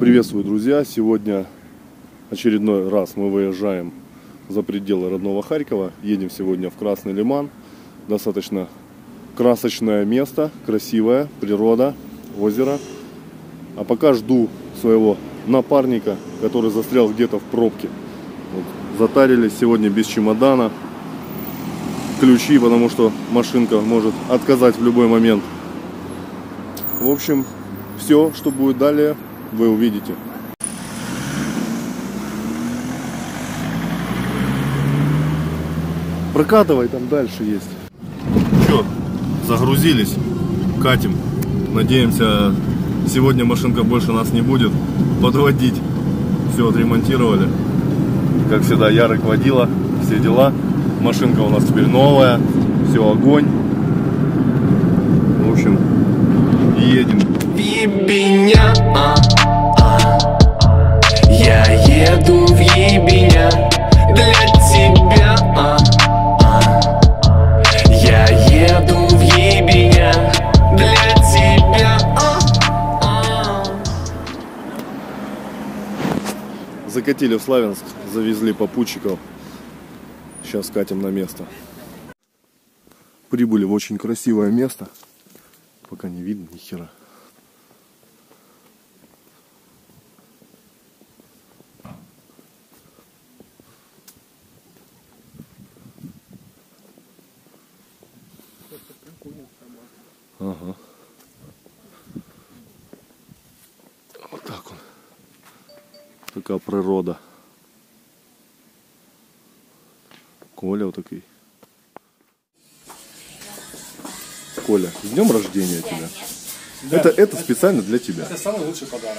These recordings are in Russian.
Приветствую, друзья! Сегодня очередной раз мы выезжаем за пределы родного Харькова. Едем сегодня в Красный Лиман. Достаточно красочное место, красивое, природа, озеро. А пока жду своего напарника, который застрял где-то в пробке. Вот, затарились сегодня без чемодана. Ключи, потому что машинка может отказать в любой момент. В общем, все, что будет далее, вы увидите. Прокатывай, там дальше есть. Че, загрузились, катим. Надеемся, сегодня машинка больше нас не будет подводить. Все отремонтировали. Как всегда, Ярик водила, все дела. Машинка у нас теперь новая, все, огонь. В общем, едем. Ебеня, я еду в ебеня для тебя, я еду в ебеня для тебя. Закатили в Славянск, завезли попутчиков. Сейчас катим на место. Прибыли в очень красивое место. Пока не видно ни хера. Ага. Вот так он. Такая природа. Коля вот такой. Коля, с днем рождения тебя. Да. Это специально для тебя. Это самый лучший подарок.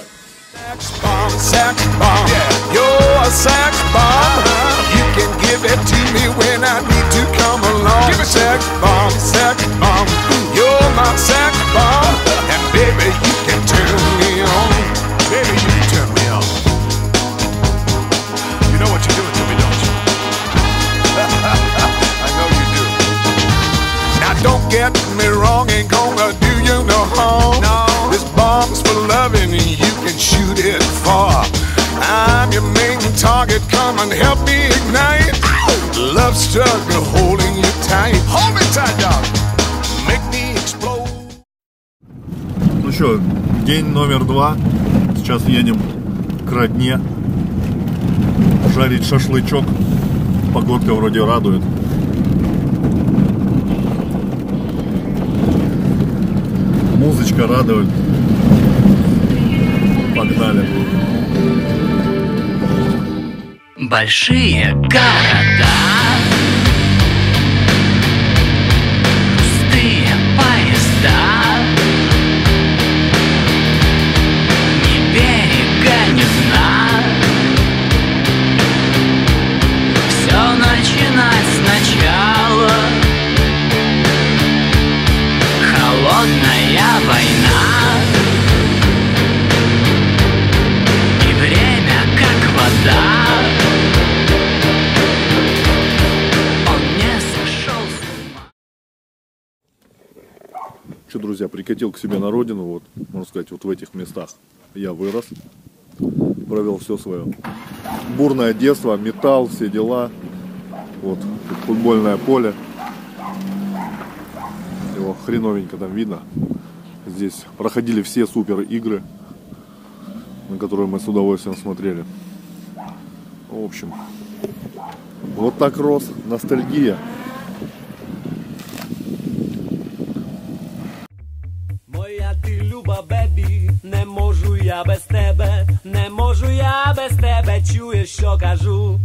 Don't get me wrong, ain't gonna do you no harm. No. This bomb's for loving and you can shoot it far. I'm your main target, come and help me ignite. Love struggle holding you tight. Hold me tight, dog. Make me explode. Ну что, день номер 2. Сейчас едем к родне. Жарить шашлычок. Погодка вроде радует. Музычка радует. Погнали. Большие города, пустые поезда, ни берега, ни дна. Все начинать сначала. Холодная война, и время как вода. Он не сошел с ума. Что, друзья, прикатил к себе на родину, вот, можно сказать, вот в этих местах я вырос, провел все свое бурное детство, металл, все дела, вот, тут футбольное поле. Его хреновенько там видно. Здесь проходили все супер игры, на которые мы с удовольствием смотрели. В общем, вот так рос, ностальгия. Моя ти люба бебі, не можу я без тебе, не можу я без тебе, чуєш, що кажу.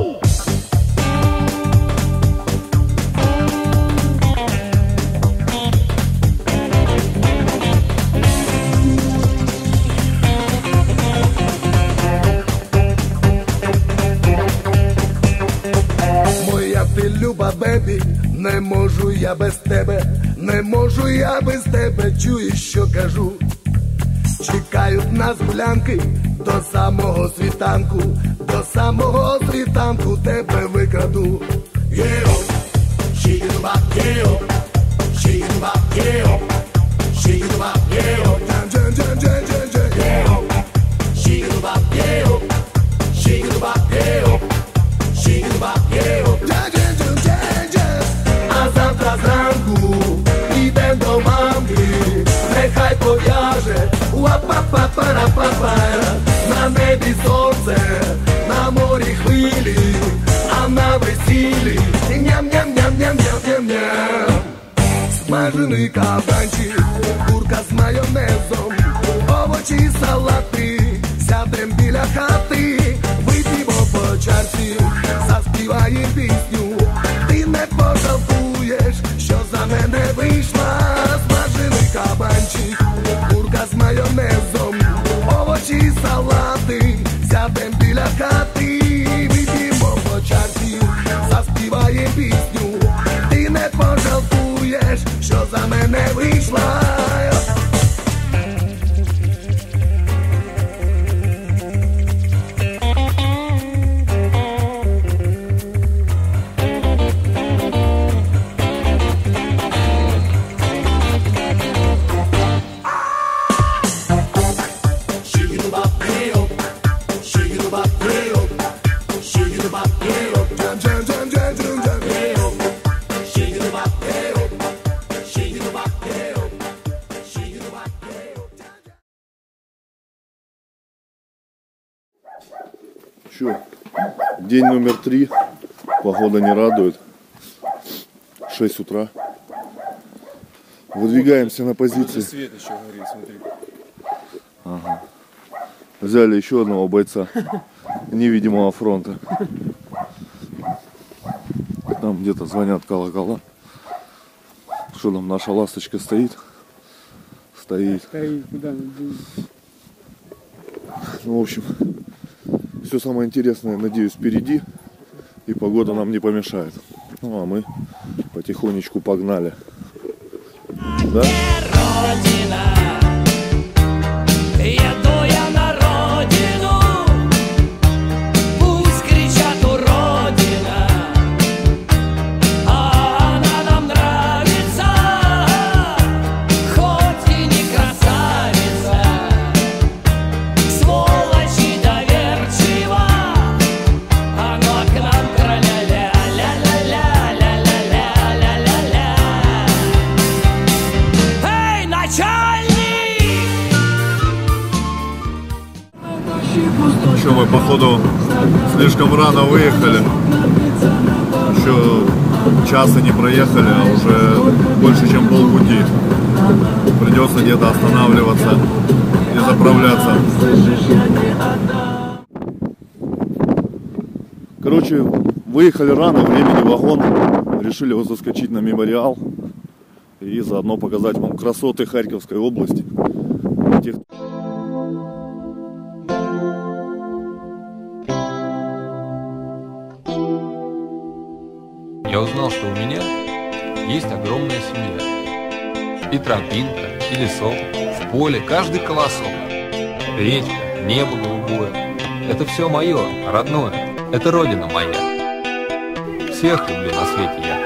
Люба бебі, не можу я без тебе, не можу я без тебе, чуєш, що кажу. Чекають нас гулянки до самого світанку, до самого світанку тебе викраду. Єо, шігідуба, єо, шігідуба, єо, шігідуба, єо, джан-джан-джан-джан-джан, єо, Па-па-ра-па-па. На небі сонце, на морі хвилі, а на весіллі ням-ням-ням-ням-ням-ням-ням. Смажений кабанчик, курка з майонезом, овочі, салати, сядем біля хати, вип'ємо по чарці, заспіваєм пісню. Ти не пожалкуєш, що за мене вийшла. Смажений кабанчик, курка з майонезом, овочі, салати, сядем біля хати, вип'ємо по чарці, заспіваєм пісню. Ти не пожалкуєш, що за мене вийшла. Что? День номер 3. Погода не радует. 6 утра. Выдвигаемся на позиции. Свет еще горит, смотри. Ага. Взяли еще одного бойца невидимого фронта. Там где-то звонят колокола. Что там, наша ласточка стоит? Стоит. Куда? Ну, в общем, все самое интересное, надеюсь, впереди. И погода нам не помешает. Ну, а мы потихонечку погнали. Да? Родина, еду я на родину, пусть кричат уродина, она нам нравится, хоть и не красавица, сволочь и доверчива, она к нам тра-ля-ля, ля-ля-ля-ля-ля-ля-ля-ля-ля. Эй, начальник! Еще мы, походу, слишком рано выехали. Еще часа не проехали, а уже больше, чем полпути. Придется где-то останавливаться и заправляться. Короче, выехали рано, времени вагон. Решили вот заскочить на мемориал. И заодно показать вам красоты Харьковской области. Тех... Я узнал, что у меня есть огромная семья. И тропинка, и лесок, в поле каждый колосок. Речка, небо голубое. Это все мое, родное. Это родина моя. Всех люблю на свете я.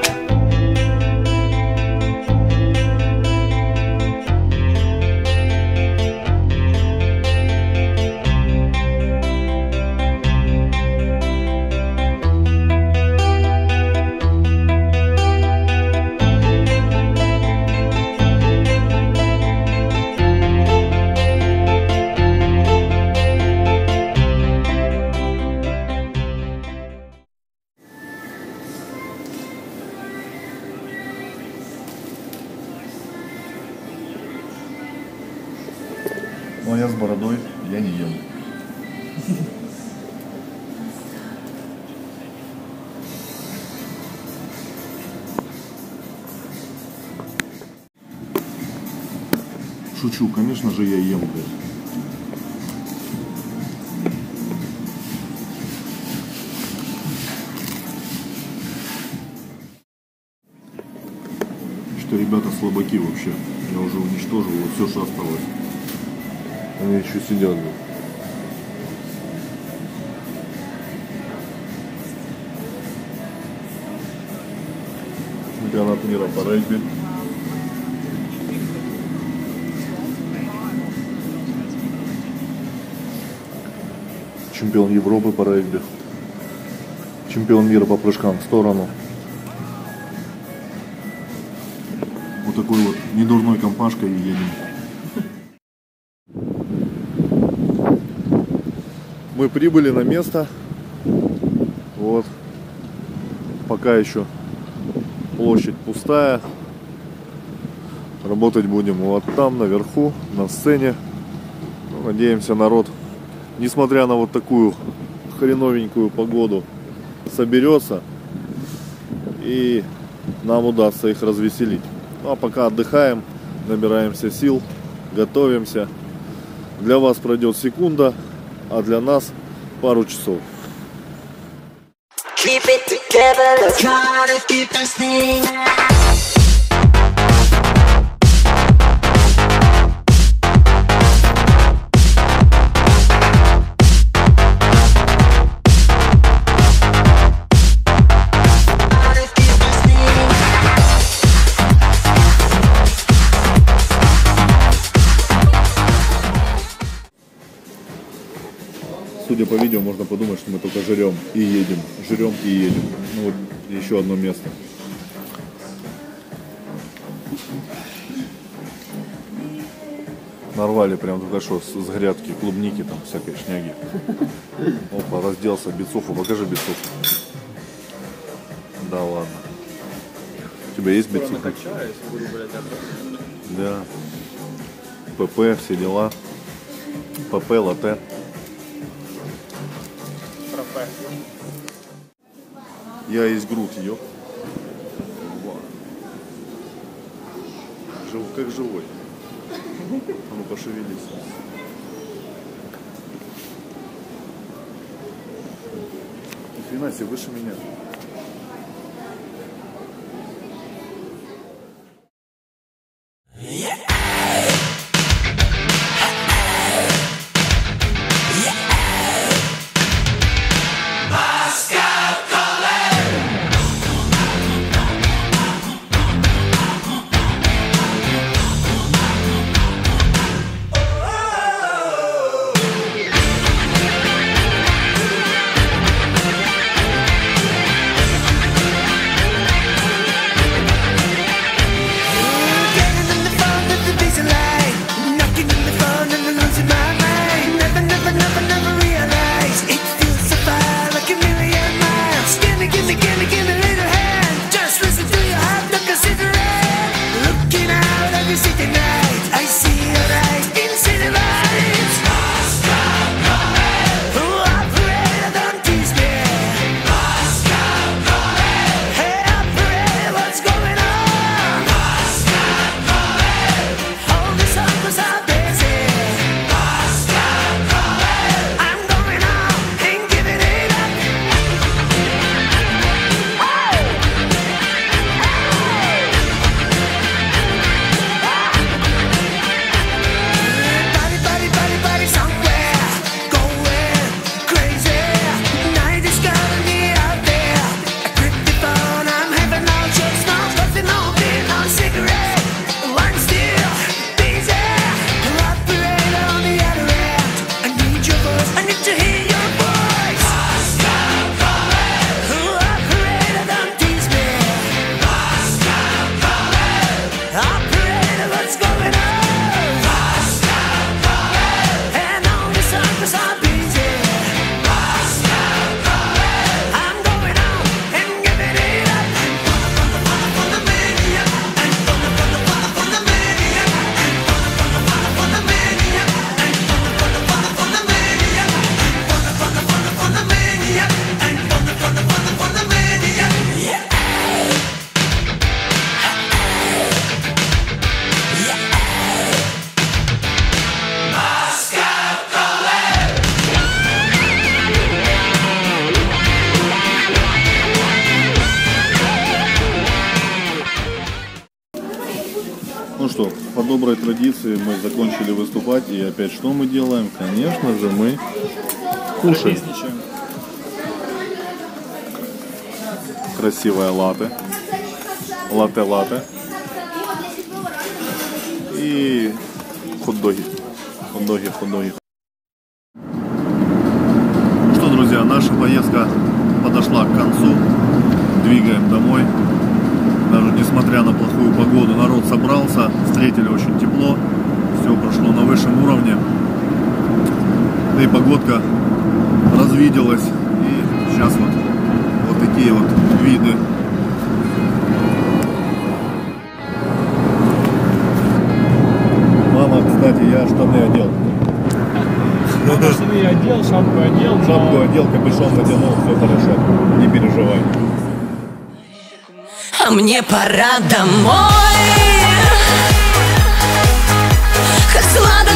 Ну а я с бородой, я не ем. Шучу, конечно же я ем, блядь. Что ребята слабаки вообще. Я уже уничтожил вот все, что осталось. Они еще сидят. Чемпионат мира по регби. Чемпион Европы по регби. Чемпион мира по прыжкам в сторону. Вот такой вот недурной компашкой едем. Мы прибыли на место. Вот. Пока еще площадь пустая. Работать будем вот там, наверху, на сцене. Надеемся, народ, несмотря на вот такую хреновенькую погоду, соберется и нам удастся их развеселить. Ну, а пока отдыхаем, набираемся сил, готовимся. Для вас пройдет секунда, а для нас пару часов. Keep it together, let's try to keep this thing. Судя по видео, можно подумать, что мы только жрем и едем. Жрем и едем. Ну вот еще одно место. Нарвали прям только что с грядки клубники, там всякой шняги. Опа, разделся бицуху. Покажи бицуху. Да ладно. У тебя есть бицуха? Да. ПП, все дела. ПП, латте. Я есть грудь, ёп. Как живой. А ну пошевелись. Ни хрена себе, выше меня. Ну что, по доброй традиции мы закончили выступать, и опять что мы делаем? Конечно же, мы кушаем. Красивое латте. Латте-латте. И хот-доги. Хот-доги. Ну что, друзья, наша поездка подошла к концу. Двигаем домой. Даже несмотря на плохую погоду, народ собрался, встретили очень тепло, все прошло на высшем уровне. Да и погодка развиделась. И сейчас вот такие вот виды. Мама, кстати, я штаны одел. Штаны одел, шапку одел. Шапку одел, капюшон надел, все хорошо. Не переживай. А мне пора домой. Как сладок